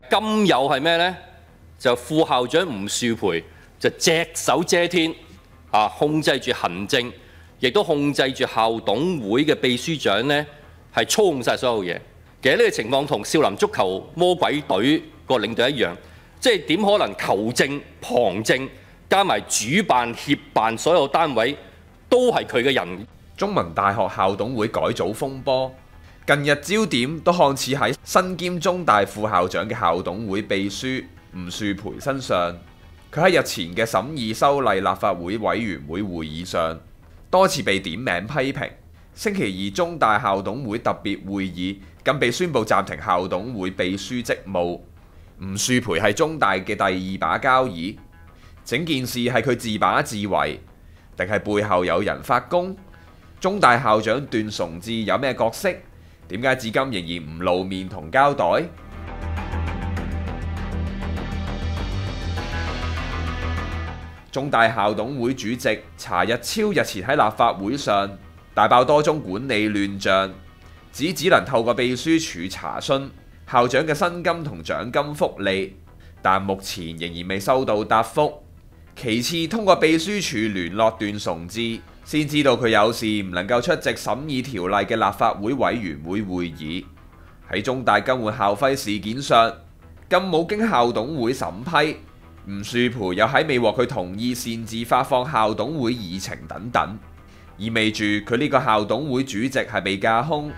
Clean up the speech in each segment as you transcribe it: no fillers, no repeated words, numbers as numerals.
今有係咩呢？就副校長吳樹培就隻手遮天控制住行政，亦都控制住校董會嘅秘書長呢，係操控晒所有嘢。其實呢個情況同少林足球魔鬼隊個領隊一樣，即係點可能球證、旁證加埋主辦、協辦所有單位都係佢嘅人？ 中文大學校董會改組風波，近日焦點都看似喺身兼中大副校長嘅校董會秘書吳樹培身上。佢喺日前嘅審議修例立法會委員會會議上，多次被點名批評。星期二中大校董會特別會議更被宣布暫停校董會秘書職務。吳樹培係中大嘅第二把交椅，整件事係佢自把自為，定係背後有人發功？中大校長段崇智有咩角色？點解至今仍然唔露面同交代？中大校董會主席查日超日前喺立法會上大爆多宗管理亂象，指只能透過秘書處查詢校長嘅薪金同獎金福利，但目前仍然未收到答覆。其次，通過秘書處聯絡段崇智，先知道佢有事唔能夠出席審議條例嘅立法會委員會會議。喺中大更換校徽事件上，更冇經校董會審批，吳樹培又喺未獲佢同意擅自發放校董會議程等等，意味住佢呢個校董會主席係被架空。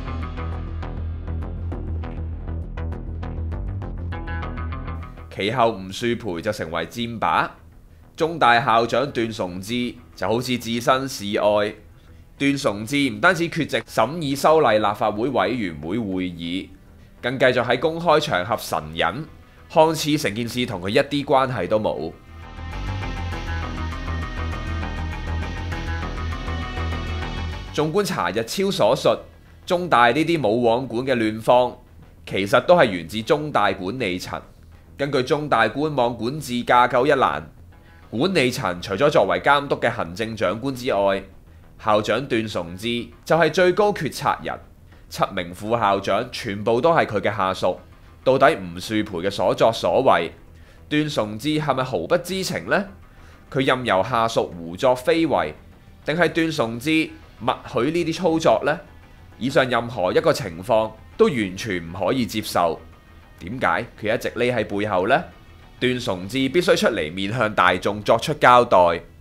其後吳樹培就成為箭靶。中大校長段崇智就好似置身事外。段崇智唔單止缺席審議修例立法會委員會會議，更繼續喺公開場合神隱，看似成件事同佢一啲關係都冇。縱觀查日超所述，中大呢啲冇網管嘅亂況，其實都係源自中大管理層。根據中大官網管治架構一欄，管理層除咗作為監督嘅行政長官之外，校長段崇智就係最高決策人，7名副校長全部都係佢嘅下屬。到底吳樹培嘅所作所為，段崇智係咪毫不知情呢？佢任由下屬胡作非為，定係段崇智默許呢啲操作呢？以上任何一個情況都完全唔可以接受。點解佢一直匿喺背後呢？段崇智必須出嚟面向大眾作出交代。